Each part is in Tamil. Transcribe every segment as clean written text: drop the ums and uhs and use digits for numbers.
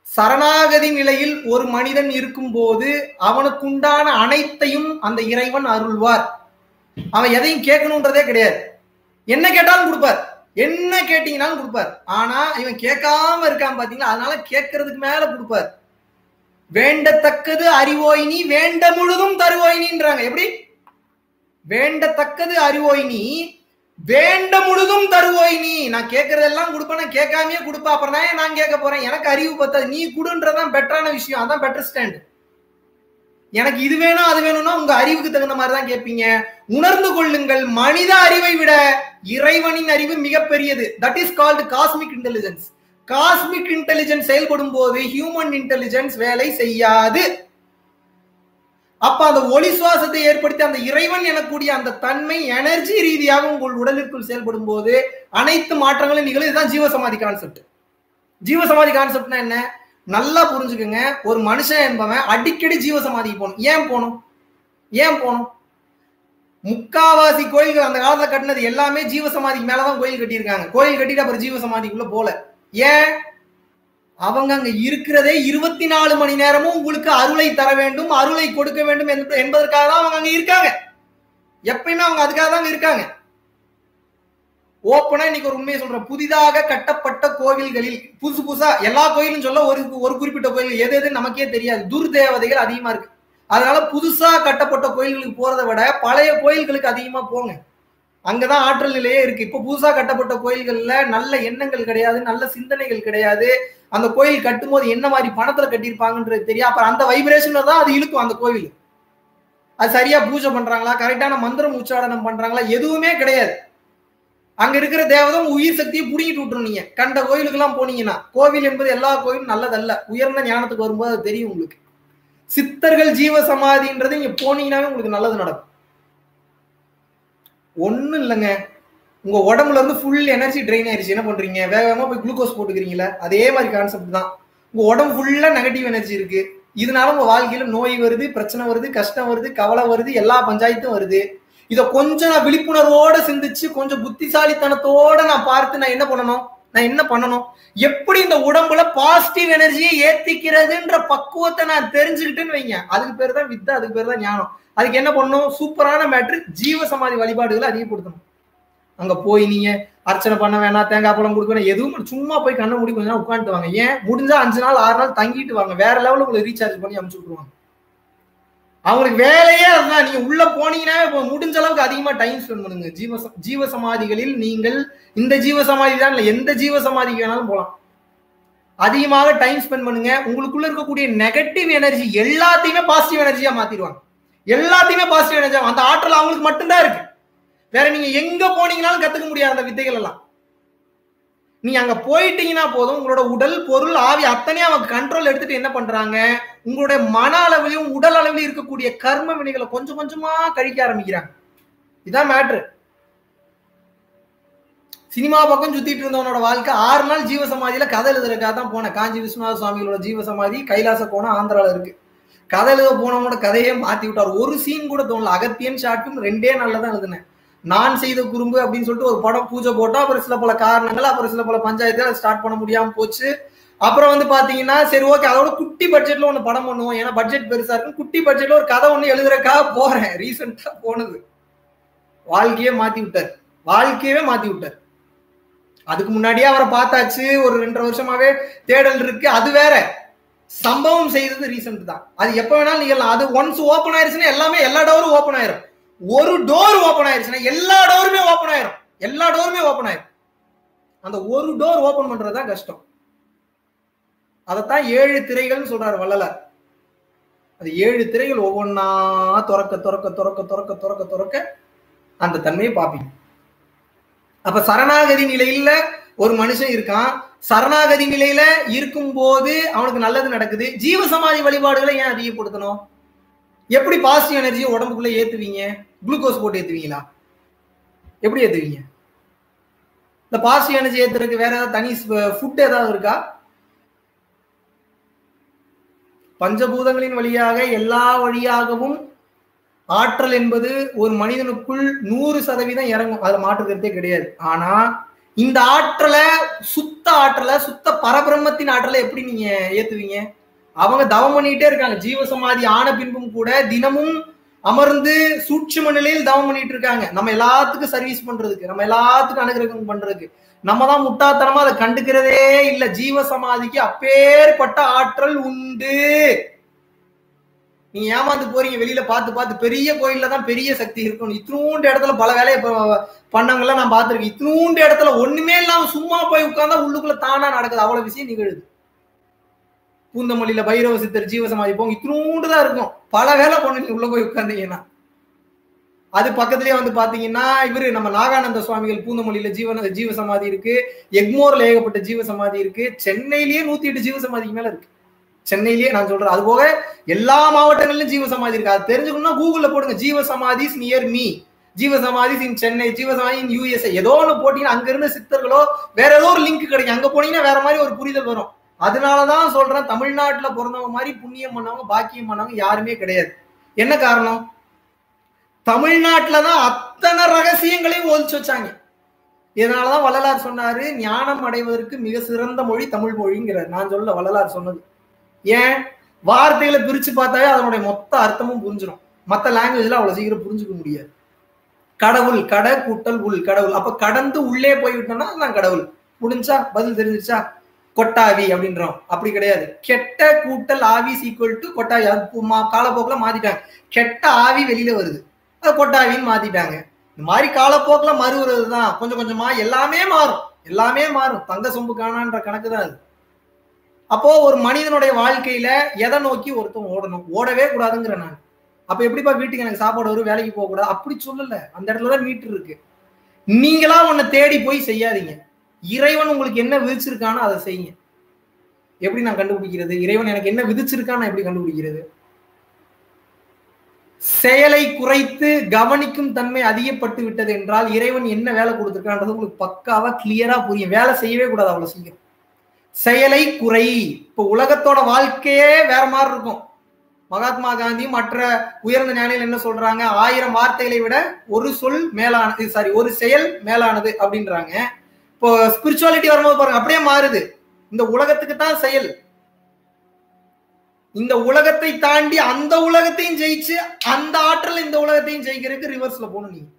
சரணாகதி நிலையில் ஒரு மனிதன் இருக்கும் போது அவனுக்குண்டான அனைத்தையும் அந்த இறைவன் அருள்வார். அவன் எதையும் கேட்கணும்ன்றதே கிடையாது. என்ன கேட்டாலும் கொடுப்பார், என்ன கேட்டீங்கன்னாலும் கொடுப்பார். ஆனா இவன் கேட்காம இருக்கான் பாத்தீங்களா, அதனால கேட்கறதுக்கு மேல கொடுப்பார். வேண்டத்தக்கது அறிவோய் நீ வேண்ட முழுதும் தருவோய் நீன்றாங்க. எப்படி? வேண்டத்தக்கது அறிவோய் நீ வேண்ட முழுதும் தருவோய் நீ. நான் கேட்கறதெல்லாம் கொடுப்பேன், கேட்காமையே கொடுப்பா, அப்புறம் தான் நான் கேட்க போறேன். எனக்கு அறிவு பத்தாது, நீ கொடுன்றதான் பெட்டரான விஷயம். அதான் பெட்டர் ஸ்டாண்ட். எனக்கு இது வேணும் அது வேணும்னா உங்க அறிவுக்கு தகுந்த மாதிரி தான் கேட்பீங்க. உணர்ந்து கொள்ளுங்கள், மனித அறிவை விட இறைவனின் அறிவு மிகப்பெரியது. That is called cosmic intelligence. Cosmic intelligence செயல்படும் போது ஹியூமன் இன்டெலிஜென்ஸ் வேலை செய்யாது. அப்ப அந்த ஒளி சுவாசத்தை ஏற்படுத்தி அந்த இறைவன் எனக்கூடிய அந்த தன்மை எனர்ஜி ரீதியாக உங்கள் உடலிற்குள் செயல்படும் போது அனைத்து மாற்றங்களும் நிகழும். இதுதான் ஜீவசமாதி கான்செப்ட். ஜீவசமாதி கான்செப்ட்னா என்ன? நல்லா புரிஞ்சுக்கோங்க. ஒரு மனுஷன் என்பவன் அடிக்கடி ஜீவசமாதிக்கு போகணும். ஏன் போகணும்? முக்காவாசி கோயில்கள் அந்த காலத்துல கட்டினது எல்லாமே ஜீவசமாதிக்கு மேலதான் கோயில் கட்டியிருக்காங்க. கோயில் கட்டிட்டு அப்புறம் ஜீவசமாதிக்குள்ள போல. ஏன்? அவங்க அங்க இருக்கிறதே 24 மணி நேரமும் உங்களுக்கு அருளை தர வேண்டும், அருளை கொடுக்க வேண்டும் என்பதற்காக தான் அவங்க அங்க இருக்காங்க. எப்பயுமே அவங்க அதுக்காக தான் இருக்காங்க. ஓப்பனா இன்னைக்கு ஒரு உண்மையை சொல்றேன். புதிதாக கட்டப்பட்ட கோவில்களில் புதுசா எல்லா கோயிலும் சொல்ல ஒரு குறிப்பிட்ட கோயில் எது எது நமக்கே தெரியாது. துர்தேவதைகள் அதிகமா இருக்கு. அதனால புதுசா கட்டப்பட்ட கோயில்களுக்கு போறதை விட பழைய கோயில்களுக்கு அதிகமா போங்க. அங்கதான் ஆற்றல் நிலையே இருக்கு. இப்ப புதுசா கட்டப்பட்ட கோயில்கள்ல நல்ல எண்ணங்கள் கிடையாது, நல்ல சிந்தனைகள் கிடையாது. அந்த கோயில் கட்டும் போது என்ன மாதிரி பணத்துல கட்டியிருப்பாங்கன்றது தெரியும். அப்புறம் அந்த வைப்ரேஷன்ல தான் அது இழுக்கும் அந்த கோவில். அது சரியா பூஜை பண்றாங்களா, கரெக்டான மந்திரம் உச்சாரணம் பண்றாங்களா, எதுவுமே கிடையாது. அங்க இருக்கிற தேவதம் உயிர் சக்தியை புடிங்கிட்டு விட்டுரும். நீங்க கண்ட கோயிலுக்கு எல்லாம் போனீங்கன்னா, கோவில் என்பது எல்லா கோயிலும் நல்லதல்ல. உயர்ந்த ஞானத்துக்கு வரும்போது அது தெரியும் உங்களுக்கு. சித்தர்கள் ஜீவ சமாதின்றது இங்க போனீங்கன்னாவே உங்களுக்கு நல்லது நடக்கும். ஒண்ணும் இல்லைங்க, உங்க உடம்புல இருந்து ஃபுல் எனர்ஜி ட்ரெயின் ஆயிடுச்சு. என்ன பண்றீங்க? வேகமா போய் குளுக்கோஸ் போட்டுக்கிறீங்களா? அதே மாதிரி கான்செப்ட் தான். உங்க உடம்பு ஃபுல்லா நெகட்டிவ் எனர்ஜி இருக்கு. இதனால உங்க வாழ்க்கையில நோய் வருது, பிரச்சனை வருது, கஷ்டம் வருது, கவலை வருது, எல்லா பஞ்சாயத்தும் வருது. இதை கொஞ்சம் நான் விழிப்புணர்வோட சிந்திச்சு கொஞ்சம் புத்திசாலித்தனத்தோட நான் பார்த்து நான் என்ன பண்ணணும், எப்படி இந்த உடம்புல பாசிட்டிவ் எனர்ஜியை ஏத்திக்கிறதுன்ற பக்குவத்தை நான் தெரிஞ்சுக்கிட்டேன்னு வைங்க. அதுக்கு பேர் தான் வித்தை, அதுக்கு பேர் தான் ஞானம். அதுக்கு என்ன பண்ணணும்? சூப்பரான மேட்ரு, ஜீவ சமாதி வழிபாடுகளை அதிகப்படுத்தணும். அங்க போய் நீங்க அர்ச்சனை பண்ண வேணாம், தேங்காய் பழம் கொடுக்க வேணாம், எதுவும் சும்மா போய் கண்ணை மூடி கொஞ்ச நாள் உட்காந்துட்டு வாங்க. ஏன்? முடிஞ்சா 5 நாள் 6 நாள் தங்கிட்டு வாங்க. வேற லெவலில் உங்களை ரீசார்ஜ் பண்ணி அனுப்பிச்சு விட்டுருவாங்க. அவங்களுக்கு வேலையே அதுதான். நீங்க உள்ள போனீங்கன்னா முடிஞ்ச அளவுக்கு அதிகமா டைம் ஸ்பெண்ட் பண்ணுங்க. ஜீவ சமாதிகளில் நீங்கள் இந்த ஜீவ சமாதி தான் இல்லை, எந்த ஜீவ சமாதிக்கு வேணாலும் போகலாம். அதிகமாக டைம் ஸ்பெண்ட் பண்ணுங்க. உங்களுக்குள்ள இருக்கக்கூடிய நெகட்டிவ் எனர்ஜி எல்லாத்தையுமே பாசிட்டிவ் எனர்ஜியா மாத்திடுவாங்க. எல்லாத்தையுமே பாசிட்டிவ் எனர்ஜியா. அந்த ஆற்றல் அவங்களுக்கு மட்டும்தான் இருக்கு. வேற நீங்க எங்க போனீங்கன்னாலும் கத்துக்க முடியாது அந்த வித்தைகள் எல்லாம். நீங்க அங்க போயிட்டீங்கன்னா போதும், உங்களோட உடல் பொருள் ஆவி அத்தனையும் அவங்க கண்ட்ரோல் எடுத்துட்டு என்ன பண்றாங்க, உங்களுடைய மன அளவிலும் உடல் அளவிலும் இருக்கக்கூடிய கர்ம வினைகளை கொஞ்சம் கொஞ்சமா கழிக்க ஆரம்பிக்கிறாங்க. இதான் மேட்ரு. சினிமா பக்கம் சுத்திட்டு இருந்தவனோட வாழ்க்கை 6 நாள் ஜீவ சமாதியில கதை எழுதுறதுக்காக தான் போனேன். காஞ்சி விஸ்வநாத சுவாமிகளோட ஜீவ சமாதி கைலாச கோணம் ஆந்திரால இருக்கு. கதை எழுத போனவனோட கதையே மாத்தி விட்டார். ஒரு சீன் கூட தோணல. அகத்தியன் ஷாட்டும் 2 நாள்ல தான் எழுதுனேன். நான் செய்த குறும்பு அப்படின்னு சொல்லிட்டு ஒரு படம் பூஜை போட்டா, அப்புறம் சில பல காரணங்கள், அப்புறம் சில பல பஞ்சாயத்துல ஸ்டார்ட் பண்ண முடியாம போச்சு. அப்புறம் வந்து பாத்தீங்கன்னா சரி ஓகே, அதோட குட்டி பட்ஜெட்ல ஒண்ணு படம் பண்ணுவோம், ஏன்னா பட்ஜெட் பெருசா இருக்கும். குட்டி பட்ஜெட்ல ஒரு கதை ஒண்ணு எழுதுறதுக்காக போறேன். ரீசெண்டா போனது வாழ்க்கையே மாத்தி விட்டார். அதுக்கு முன்னாடியே அவரை பார்த்தாச்சு. ஒரு 2.5 வருஷமாவே தேடல் இருக்கு. அது வேற. சம்பவம் செய்தது ரீசெண்ட் தான். அது எப்ப வேணாலும் நிகழலாம். அது ஒன்ஸ் ஓப்பன் ஆயிருச்சுன்னா எல்லா டோரும் ஓப்பன் ஆயிரும். ஒரு டோர் ஓப்பன் ஆயிருச்சுன்னா எல்லா டோருமே ஓப்பன் ஆயிரும். அந்த ஒரு டோர் ஓப்பன் பண்றதுதான் கஷ்டம். அதத்தான் 7 திரைகள்னு சொல்றாரு வள்ளலார். அது 7 திரைகள் ஒவ்வொன்னா துறக்க அந்த தன்மையை பார்ப்பீங்க. அப்ப சரணாகதி நிலையில ஒரு மனுஷன் இருக்கான். சரணாகதி நிலையில இருக்கும் போது அவனுக்கு நல்லது நடக்குது. ஜீவ சமாதி வழிபாடுகளை ஏன் அதிகப்படுத்தணும்? எப்படி பாசிட்டிவ் எனர்ஜியை உடம்புக்குள்ள ஏத்துவீங்க? குளுக்கோஸ் போட்டு ஏத்துவீங்களா? எப்படி ஏத்துவீங்க? இந்த பாசிட்டிவ் எனர்ஜி ஏத்துறதுக்கு வேற ஏதாவது தனி ஃபுட் ஏதாவது இருக்கா? பஞ்சபூதங்களின் வழியாக எல்லா வழியாகவும் ஆற்றல் என்பது ஒரு மனிதனுக்குள் 100% இறங்கும். அதுல மாற்று கருத்தே கிடையாது. ஆனா இந்த ஆற்றலை, சுத்த பரபிரம்மத்தின் ஆற்றலை எப்படி நீங்க ஏத்துவீங்க? அவங்க தவம் பண்ணிட்டே இருக்காங்க. ஜீவசமாதி ஆன பின்பும் கூட தினமும் அமர்ந்து சூட்சும நிலையில் தவம் பண்ணிட்டு இருக்காங்க. நம்ம எல்லாத்துக்கும் சர்வீஸ் பண்றதுக்கு, நம்ம எல்லாத்துக்கும் அனுகிரகம் பண்றதுக்கு. நம்ம தான் முட்டாத்தனமா அதை கண்டுக்கிறதே இல்ல. ஜீவசமாதிக்கு அப்பேற்பட்ட ஆற்றல் உண்டு. நீங்க ஏமாந்து போறீங்க வெளியில பார்த்து பெரிய கோயில்ல தான் பெரிய சக்தி இருக்கும். இத்தினூண்டு இடத்துல பல வேலையை பண்ணவங்க எல்லாம் நான் பார்த்திருக்கேன். இத்தினூண்டு இடத்துல ஒண்ணுமே இல்லாம சும்மா போய் உட்கார்ந்தா உள்ளுக்குள்ள தானா நடக்குது. அவ்வளவு விஷயம் நிகழுது. பூந்தமல்லியில பைரவ சித்தர் ஜீவசமாதி போங்க, இத்தினூண்டு தான் இருக்கும். பல வேலை பண்ணு உள்ள போய் உட்கார்ந்தீங்கன்னா. அது பக்கத்திலேயே வந்து பாத்தீங்கன்னா இவரு நம்ம நாகானந்த சுவாமிகள் பூந்தமல்லியில ஜீவசமாதி இருக்கு. எக்மோர்ல ஏகப்பட்ட ஜீவசமாதி இருக்கு. சென்னையிலேயே 108 ஜீவசமாதிக்கு மேல இருக்கு. சென்னையிலேயே நான் சொல்றேன். அது போக எல்லா மாவட்டங்களிலும் ஜீவசமாதி இருக்கு. அது தெரிஞ்சுக்கணும்னா கூகுள்ல போடுங்க, ஜீவசமாதிஸ் நியர் மீ, ஜீவசமாதிஸ் இன் சென்னை, ஜீவசமாதி இன் யூஎஸ்ஏ, ஏதோ ஒண்ணு போட்டீங்கன்னா அங்க இருந்த சித்தர்களோ வேற ஏதோ ஒரு லிங்க் கிடைக்கும். அங்க போனீங்கன்னா வேற மாதிரி ஒரு புரிதல் வரும். அதனாலதான் சொல்றேன், தமிழ்நாட்டுல பிறந்தவங்க மாதிரி புண்ணியம் பண்ணவங்க பாக்கியம் பண்ணவங்க யாருமே கிடையாது. என்ன காரணம்? தமிழ்நாட்டுலதான் அத்தனை ரகசியங்களையும் ஒழிச்சு வச்சாங்க. இதனாலதான் வள்ளலார் சொன்னாரு, ஞானம் அடைவதற்கு மிக சிறந்த மொழி தமிழ் மொழிங்கிறார். நான் சொல்ல, வள்ளலார் சொன்னது. ஏன்? வார்த்தைகளை பிரிச்சு பார்த்தாவே அதனுடைய மொத்த அர்த்தமும் புரிஞ்சிடும். மற்ற லாங்குவேஜ்ல அவ்வளவு சீக்கிரம் புரிஞ்சுக்க முடியாது. கடவுள், கட கூட்டல் உள், கடவுள். அப்ப கடந்து உள்ளே போய்விட்டோம்னா நான் கடவுள். முடிஞ்சா? பதில் தெரிஞ்சிச்சா? கொட்டாவி அப்படின்றோம். அப்படி கிடையாது. கெட்ட கூட்டல் ஆவி ஈக்குவல் டு கொட்டாவி. காலப்போக்குல மாத்திட்டாங்க. கெட்ட ஆவி வெளியில வருது, அது கொட்டாவின்னு மாத்திட்டாங்க. இந்த மாதிரி காலப்போக்குல மறுவதுதான். கொஞ்சம் கொஞ்சமா எல்லாமே மாறும். எல்லாமே மாறும். தங்க சொம்பு காணான்ற கணக்கு தான் அது. அப்போ ஒரு மனிதனுடைய வாழ்க்கையில எதை நோக்கி ஒருத்தன் ஓடணும்? ஓடவே கூடாதுங்கிற நான். அப்ப எப்படிப்பா வீட்டுக்கு எனக்கு சாப்பாடு வரும், வேலைக்கு போக கூடாது? அப்படி சொல்லல. அந்த இடத்துலதான் மீட்டர் இருக்கு. நீங்களா உன்னை தேடி போய் செய்யாதீங்க. இறைவன் உங்களுக்கு என்ன விதிச்சிருக்கானோ அதை செய்யுங்க. எப்படி நான் கண்டுபிடிக்கிறது? இறைவன் எனக்கு என்ன விதிச்சிருக்கான்னு எப்படி கண்டுபிடிக்கிறது? செயலை குறைத்து கவனிக்கும் தன்மை அதிகப்பட்டு விட்டது என்றால் இறைவன் என்ன வேலை கொடுத்திருக்கான்றது உங்களுக்கு பக்காவா கிளியரா புரியும். வேலை செய்யவே கூடாது அவ்வளவு சீக்கிரம். செயலை குறை. இப்ப உலகத்தோட வாழ்க்கையே வேற மாதிரி இருக்கும். மகாத்மா காந்தி மற்ற உயர்ந்த ஞானிகள் என்ன சொல்றாங்க? 1000 வார்த்தைகளை விட ஒரு சொல் மேலானது, ஒரு செயல் மேலானது அப்படின்றாங்க. இப்போ ஸ்பிரிச்சுவாலிட்டி வரும்போது பாருங்க, அப்படியே மாறுது. இந்த உலகத்துக்கு தான் செயல். இந்த உலகத்தை தாண்டி அந்த உலகத்தையும் ஜெயிச்சு அந்த ஆற்றல் இந்த உலகத்தையும் ஜெயிக்கிறதுக்கு ரிவர்ஸ்ல போகணும். நீங்க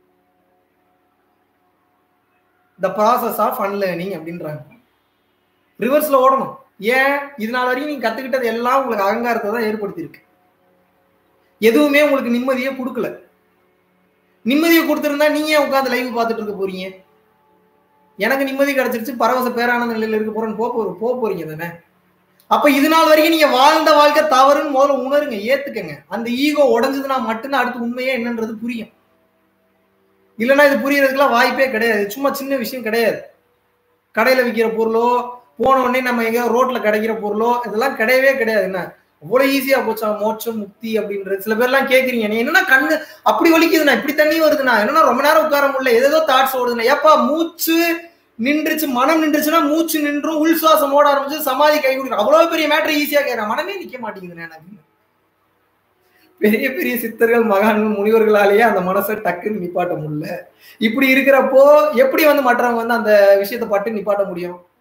த ப்ராசஸ் ஆஃப் அன்லேர்னிங் அப்படின்றாங்க. ரிவர்ஸ்ல ஓடணும். ஏன்? இதனால வரைக்கும் நீங்க கத்துக்கிட்டது எல்லாம் உங்களுக்கு அகங்காரத்தை தான் ஏற்படுத்தி இருக்கு. எதுவுமே உங்களுக்கு நிம்மதியை கொடுக்கல. நிம்மதியை கொடுத்திருந்தா நீங்க உட்காந்து லைவ் பார்த்துட்டு இருக்க போறீங்க. எனக்கு நிம்மதி கிடைச்சிருச்சு, பரவச பேரானந்த நிலையில இருக்க போறேன்னு போக போறீங்க தானே. அப்ப இது நாள் வரைக்கும் நீங்க வாழ்ந்த வாழ்க்கை தவறுன்னு முதல்ல உணருங்க, ஏத்துக்கங்க. அந்த ஈகோ உடஞ்சதுன்னா மட்டும்தான் அடுத்து உண்மையே என்னன்றது புரியும். இல்லைன்னா இது புரியறதுக்குலாம் வாய்ப்பே கிடையாது. சும்மா சின்ன விஷயம் கிடையாது. கடையில விற்கிற பொருளோ, போன உடனே நம்ம எங்க ரோட்ல கிடைக்கிற பொருளோ, இதெல்லாம் கிடையவே கிடையாது. என்ன அவ்வளவு ஈஸியா போச்சா மோட்சம் முக்தி அப்படின்றது? சில பேர் எல்லாம் கேக்குறீங்க, நீ என்னன்னா கண்ணு அப்படி வலிக்குதுண்ணா, இப்படி தண்ணி வருதுண்ணா, என்னன்னா ரொம்ப நேரம் உட்கார முடியல, ஏதோ தாட்ஸ் ஓடுதுண்ணா. ஏப்பா மூச்சு நின்றுச்சு, மனம் நின்றுச்சுன்னா மூச்சு நின்றும், உள் சுவாசம் ஓட ஆரம்பிச்சு, சமாதி கை கொடுக்கும். அவ்வளவு பெரிய மேட்டர் ஈஸியா கேட்கறேன். மனமே நிக்க மாட்டேங்குதுண்ணே. எனக்கு பெரிய பெரிய சித்தர்கள், மகான்கள், முனிவர்களாலேயே அந்த மனசை டக்குன்னு நிப்பாட்ட முடியல. இப்படி இருக்கிறப்போ எப்படி வந்து மற்றவங்க வந்து அந்த விஷயத்தை பட்டு நிப்பாட்ட முடியும்?